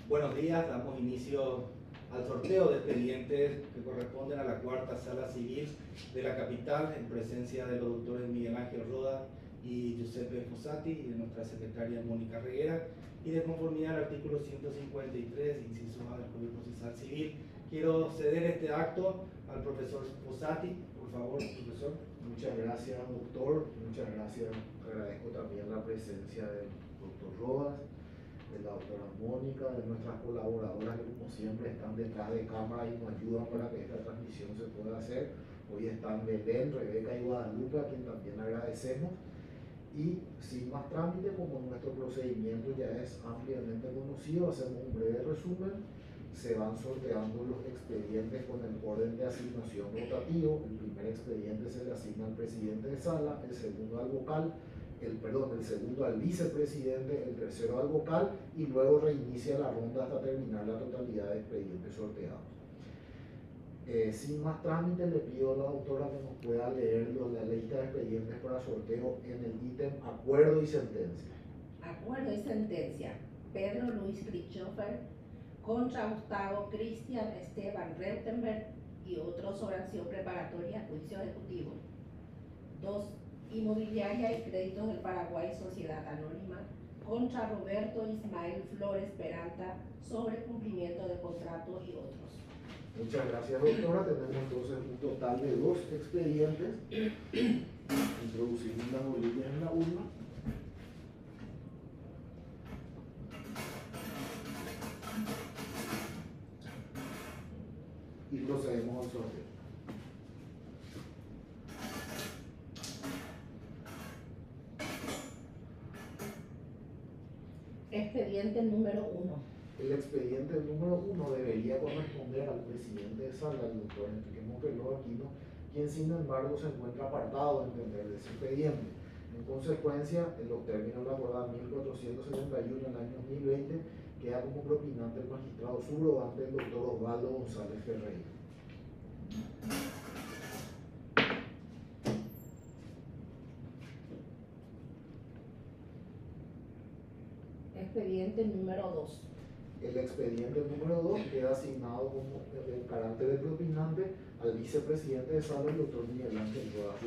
Buenos días, damos inicio al sorteo de expedientes que corresponden a la cuarta sala civil de la capital, en presencia de los doctores Miguel Ángel Roda y Giuseppe Fossati y de nuestra secretaria Mónica Reguera, y de conformidad al artículo 153, inciso A del Código Procesal Civil. Quiero ceder este acto al profesor Fossati. Por favor, profesor. Muchas gracias, doctor. Muchas gracias. Agradezco también la presencia del doctor Rodas, de la doctora Mónica, de nuestras colaboradoras que como siempre están detrás de cámara y nos ayudan para que esta transmisión se pueda hacer. Hoy están Belén, Rebeca y Guadalupe, a quien también agradecemos. Y sin más trámite, como nuestro procedimiento ya es ampliamente conocido, hacemos un breve resumen. Se van sorteando los expedientes con el orden de asignación rotativo. El primer expediente se le asigna al presidente de sala, el segundo al vocal, el segundo al vicepresidente, el tercero al vocal, y luego reinicia la ronda hasta terminar la totalidad de expedientes sorteados. Sin más trámite, le pido a la doctora que nos pueda leer la lista de expedientes para sorteo en el ítem acuerdo y sentencia. Acuerdo y sentencia. Pedro Luis Christopher contra Gustavo Cristian Esteban Reutenberg y otros sobre acción preparatoria a juicio ejecutivo. 2. Inmobiliaria y Créditos del Paraguay Sociedad Anónima contra Roberto Ismael Flores Peralta sobre cumplimiento de contrato y otros. Muchas gracias, doctora. Tenemos entonces un total de 2 expedientes. Introducimos las bolillas en la urna. Y procedemos al sorteo. Expediente número 1. El expediente número 1 debería corresponder al presidente de sala, el doctor Enrique Monteló Aquino, quien sin embargo se encuentra apartado de entender de ese expediente. En consecuencia, en los términos de la acordada 1471 en el año 2020, queda como propinante el magistrado subrogante el doctor Osvaldo González Ferreira. Expediente número 2. El expediente número 2 queda asignado como el carácter de propinante al vicepresidente de sala, el doctor Miguel Ángel Rodas.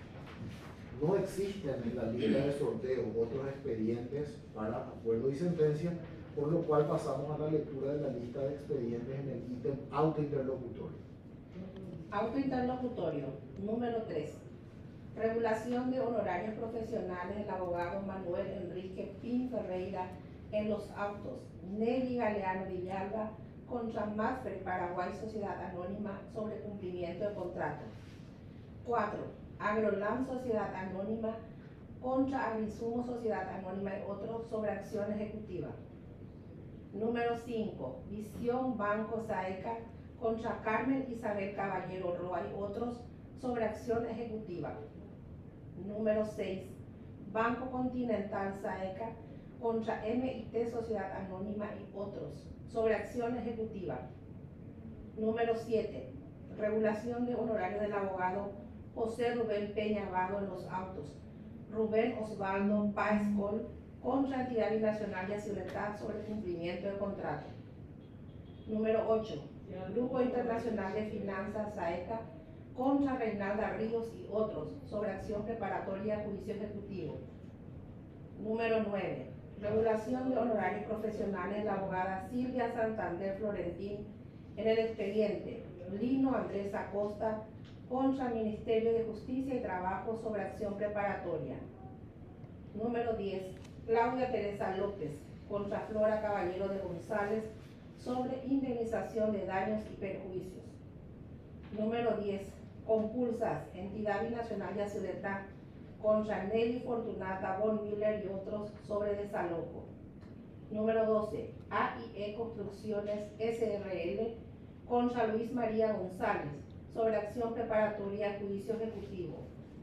No existen en la lista de sorteo otros expedientes para acuerdo y sentencia, por lo cual pasamos a la lectura de la lista de expedientes en el ítem autointerlocutorio. Autointerlocutorio número 3. Regulación de honorarios profesionales del abogado Manuel Enrique Pin Ferreira en los autos Nelly Galeano Villalba contra Masfre Paraguay Sociedad Anónima sobre cumplimiento de contrato. 4. Agrolam Sociedad Anónima contra Agrisumo Sociedad Anónima y otros sobre acción ejecutiva. Número 5. Visión Banco Saeca contra Carmen Isabel Caballero Roa y otros sobre acción ejecutiva. Número 6. Banco Continental Saeca contra MIT Sociedad Anónima y otros sobre acción ejecutiva. Número 7. Regulación de honorarios del abogado José Rubén Peña Vado en los autos Rubén Osvaldo Páez Col contra Entidad Binacional de Ciudad sobre cumplimiento de contrato. Número 8. Grupo Internacional de Finanzas SAECA contra Reinalda Ríos y otros sobre acción preparatoria a juicio ejecutivo. Número 9. Regulación de honorarios profesionales de la abogada Silvia Santander Florentín en el expediente Lino Andrés Acosta contra Ministerio de Justicia y Trabajo sobre acción preparatoria. Número 10. Claudia Teresa López contra Flora Caballero de González sobre indemnización de daños y perjuicios. Número 10. Compulsas, Entidad Binacional de Azuletá contra Nelly Fortunata Von Miller y otros sobre desalojo. Número 12. AIE Construcciones SRL contra Luis María González sobre acción preparatoria a juicio ejecutivo.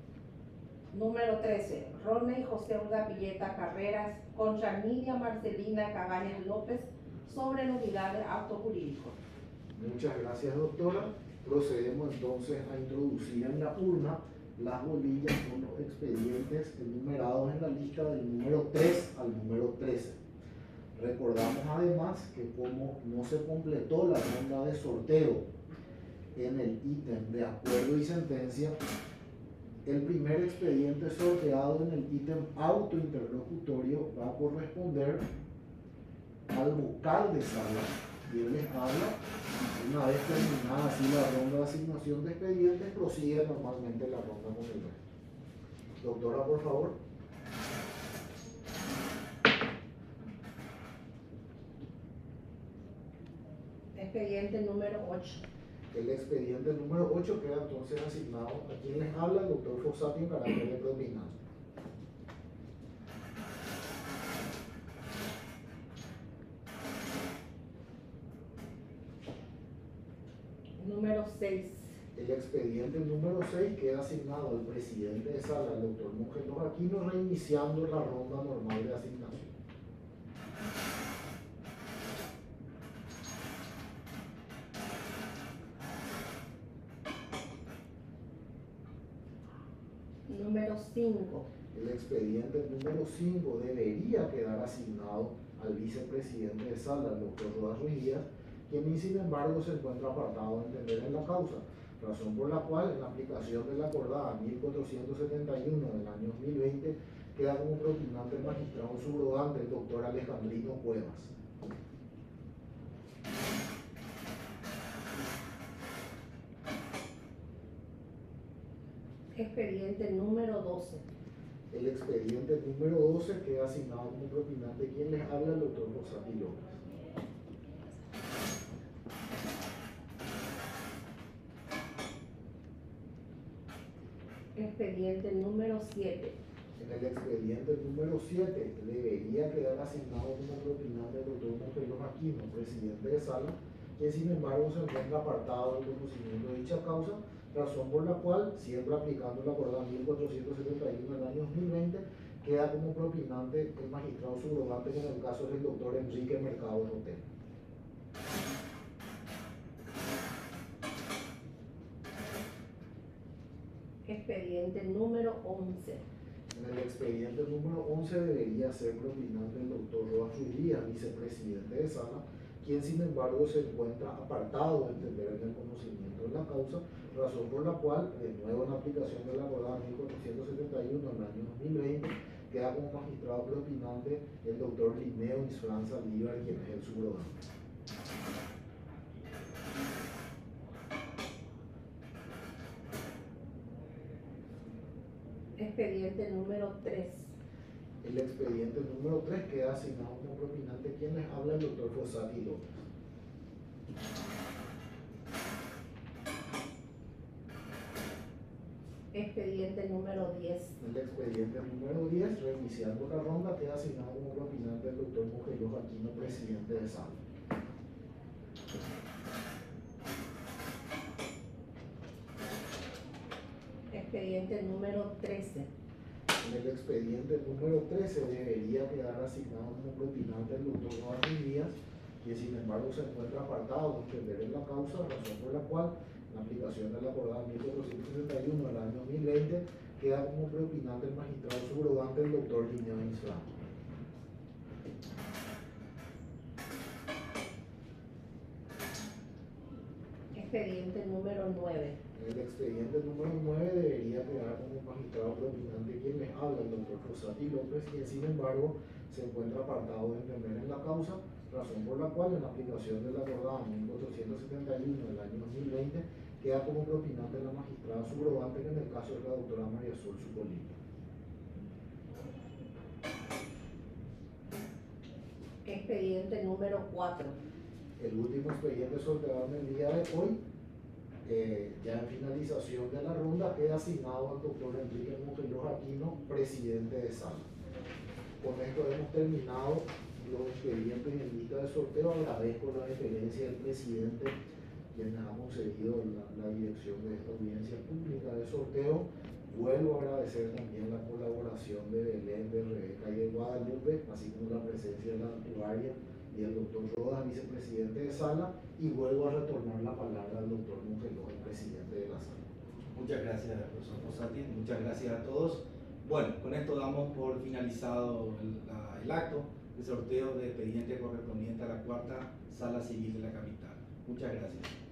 Número 13. Roney José Urda Pilleta Carreras contra Nidia Marcelina Cabañas López sobre nulidad de acto jurídico. Muchas gracias, doctora. Procedemos entonces a introducir en la urna las bolillas con los expedientes enumerados en la lista del número 3 al número 13. Recordamos además que como no se completó la ronda de sorteo en el ítem de acuerdo y sentencia, el primer expediente sorteado en el ítem autointerlocutorio va a corresponder al vocal de sala, y él les habla. Una vez terminada así la ronda de asignación de expedientes, prosigue normalmente la ronda con el resto. Doctora, por favor. Expediente número 8. El expediente número 8 queda entonces asignado a quien les habla, el doctor Fossati, en carácter de predominante. Número 6. El expediente número 6 queda asignado al presidente de sala, el doctor Mongelos Aquino, reiniciando la ronda normal de asignación. Número 5. El expediente número 5 debería quedar asignado al vicepresidente de sala, el doctor Rodas Ruiz Díaz, quien sin embargo se encuentra apartado de entender en la causa, razón por la cual en la aplicación de la acordada 1471 del año 2020 queda como propinante el magistrado subrogante, el doctor Alejandrino Cuevas. Expediente número 12. El expediente número 12 queda asignado como propinante quien les habla, el doctor Fossati López. Expediente número 7. En el expediente número 7 debería quedar asignado como propinante el doctor Mongelos Aquino, presidente de sala, que sin embargo se encuentra apartado del conocimiento de dicha causa, razón por la cual, siempre aplicando la acordada 1471 del año 2020, queda como propinante el magistrado subrogante, que en el caso es el doctor Enrique Mercado Rotero. Expediente número 11. En el expediente número 11 debería ser propinante el doctor Rodas Ruiz Díaz, vicepresidente de sala, quien sin embargo se encuentra apartado de entender en el conocimiento de la causa, razón por la cual, de nuevo en aplicación de la acordada 1471 del año 2020, queda como magistrado propinante el doctor Linneo Isfran Saldívar, quien es el subrogante. Expediente número 3. El expediente número 3 queda asignado como propinante quien les habla, el doctor Fossati López. Expediente número 10. El expediente número 10, reiniciando la ronda, queda asignado como propinante el doctor Mongelos Aquino, presidente de sala. Expediente número 13. En el expediente número 13 debería quedar asignado como propinante el doctor Rodas Ruiz Díaz, que sin embargo se encuentra apartado de entender en la causa, razón por la cual, en la aplicación de la acordada 1471 del año 2020, queda como propinante el magistrado subrogante, el doctor Linneo Isfran. Expediente número 9. En el expediente número 9 debería quedar como magistrado propinante quien les habla, el doctor Fossati López, quien sin embargo se encuentra apartado de entender en la causa, razón por la cual en la aplicación de la acordada 1471 del año 2020 queda como propinante la magistrada subrogante, que en el caso es la doctora María Sol Sucolini. Expediente número 4. El último expediente sorteado en el día de hoy, ya en finalización de la ronda, queda asignado al doctor Enrique Mongelos Aquino, presidente de sala. Con esto hemos terminado los expedientes en lista de sorteo. Agradezco la deferencia del presidente, quien nos ha concedido la dirección de esta audiencia pública de sorteo. Vuelvo a agradecer también la colaboración de Belén, de Rebeca y de Guadalupe, así como la presencia de la actuaria y el doctor Rodas, vicepresidente de sala, y vuelvo a retornar la palabra al doctor Mongelos, el presidente de la sala. Muchas gracias, profesor Fossati, muchas gracias a todos. Bueno, con esto damos por finalizado el acto. el sorteo de expediente correspondiente a la cuarta sala civil de la capital. Muchas gracias.